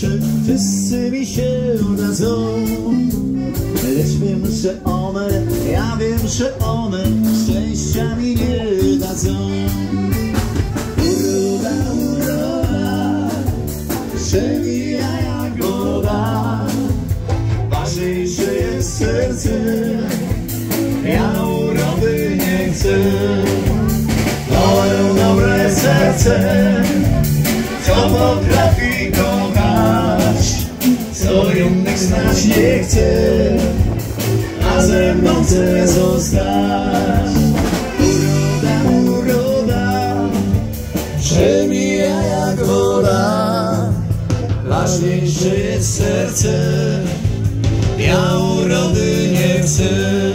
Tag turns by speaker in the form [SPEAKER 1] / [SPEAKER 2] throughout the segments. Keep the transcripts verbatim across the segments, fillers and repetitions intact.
[SPEAKER 1] czy wszyscy mi się dadzą. Lecz wiem, że one, ja wiem, że one szczęścia mi nie dadzą. Uroda, uroda, przemija jak woda. Ważniejsze jest serce, ja urody nie chcę. Moje dobre serce, co potrafi kochać, co innych znać nie chce, a ze mną chce zostać. Uroda, uroda, przemija jak woda. Ważniejsze jest serce, ja urody nie chcę.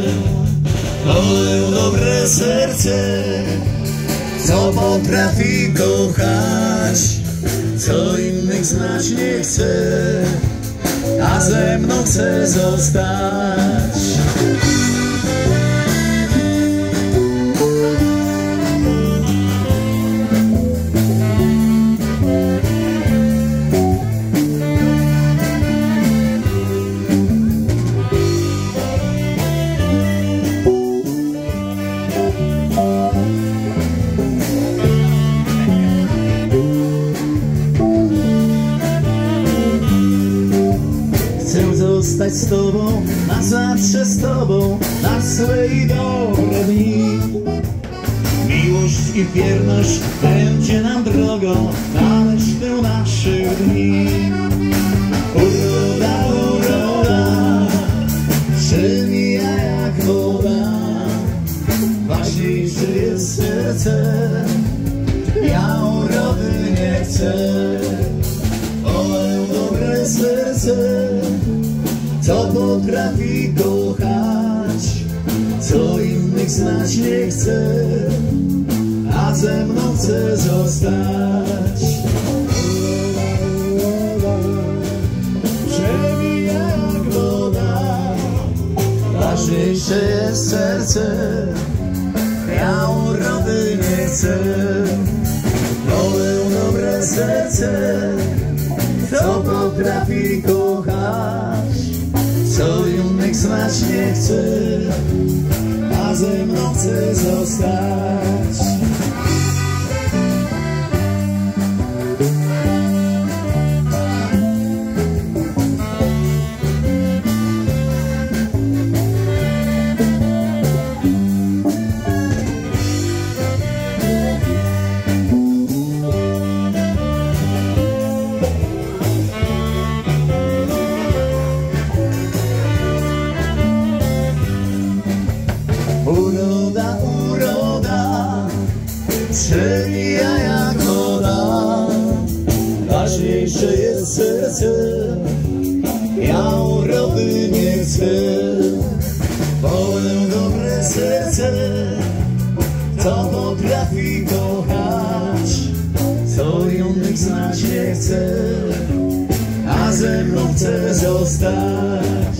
[SPEAKER 1] Moje dobre serce, co potrafi kochać, co innych znać nie chce, a ze mną chce zostać. Chcę zostać z tobą, na zawsze z tobą, na złe i dobre dni. Miłość i wierność będzie nam drogą na resztę naszych dni. Uroda, uroda, przemija jak woda. Ważniejsze jest serce, ja urody nie chcę. Moje dobre serce, co potrafi kochać, co innych znać nie chce, a ze mną chce zostać. Przemija jak woda. Ważniejsze jest serce, ja urody nie chcę. Moje dobre serce, co potrafi kochać, co innych znać nie chce, a ze mną chce zostać. Uroda, uroda, przemija jak woda. Ważniejsze jest serce, ja urody nie chcę. Moje dobre serce, co potrafi kochać, co innych znać nie chce, a ze mną chce zostać.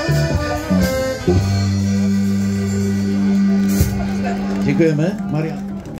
[SPEAKER 1] Dziękujemy. Maria.